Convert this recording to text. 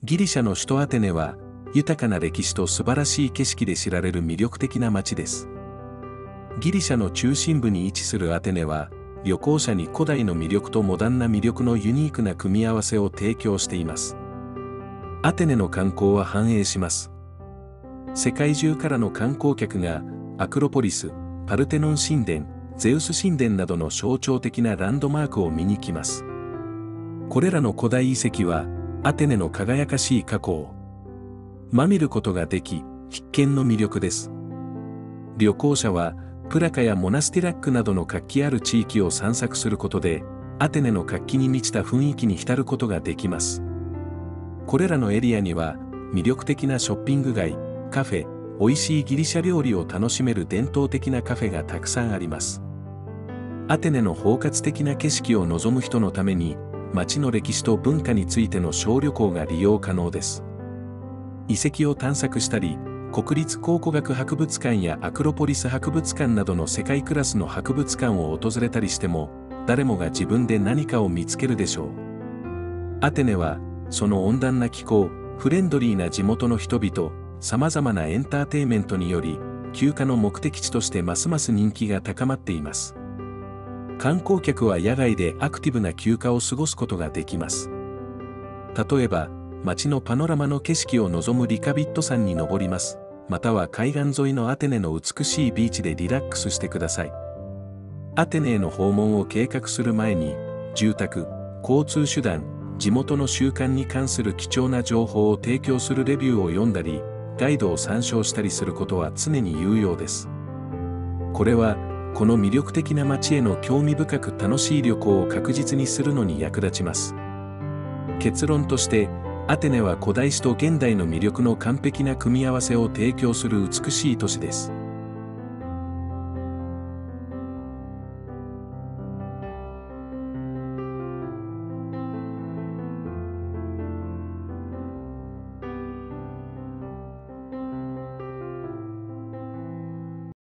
ギリシャの首都アテネは、豊かな歴史と素晴らしい景色で知られる魅力的な街です。ギリシャの中心部に位置するアテネは、旅行者に古代の魅力とモダンな魅力のユニークな組み合わせを提供しています。アテネの観光は繁栄します。世界中からの観光客が、アクロポリス、パルテノン神殿、ゼウス神殿などの象徴的なランドマークを見に来ます。これらの古代遺跡は、アテネの輝かしい過去を見ることができ、必見の魅力です。旅行者は、プラカやモナスティラックなどの活気ある地域を散策することで、アテネの活気に満ちた雰囲気に浸ることができます。これらのエリアには、魅力的なショッピング街、カフェ、美味しいギリシャ料理を楽しめる伝統的なカフェがたくさんあります。アテネの包括的な景色を望む人のために、街の歴史と文化についての小旅行が利用可能です。遺跡を探索したり、国立考古学博物館やアクロポリス博物館などの世界クラスの博物館を訪れたりしても、誰もが自分で何かを見つけるでしょう。アテネは、その温暖な気候、フレンドリーな地元の人々、様々なエンターテインメントにより、休暇の目的地としてますます人気が高まっています。観光客は野外でアクティブな休暇を過ごすことができます。例えば、街のパノラマの景色を望むリカビット山に登ります。または海岸沿いのアテネの美しいビーチでリラックスしてください。アテネへの訪問を計画する前に、住宅、交通手段、地元の習慣に関する貴重な情報を提供するレビューを読んだり、ガイドを参照したりすることは常に有用です。これは、この魅力的な街への興味深く楽しい旅行を確実にするのに役立ちます。結論として、アテネは古代史と現代の魅力の完璧な組み合わせを提供する美しい都市です。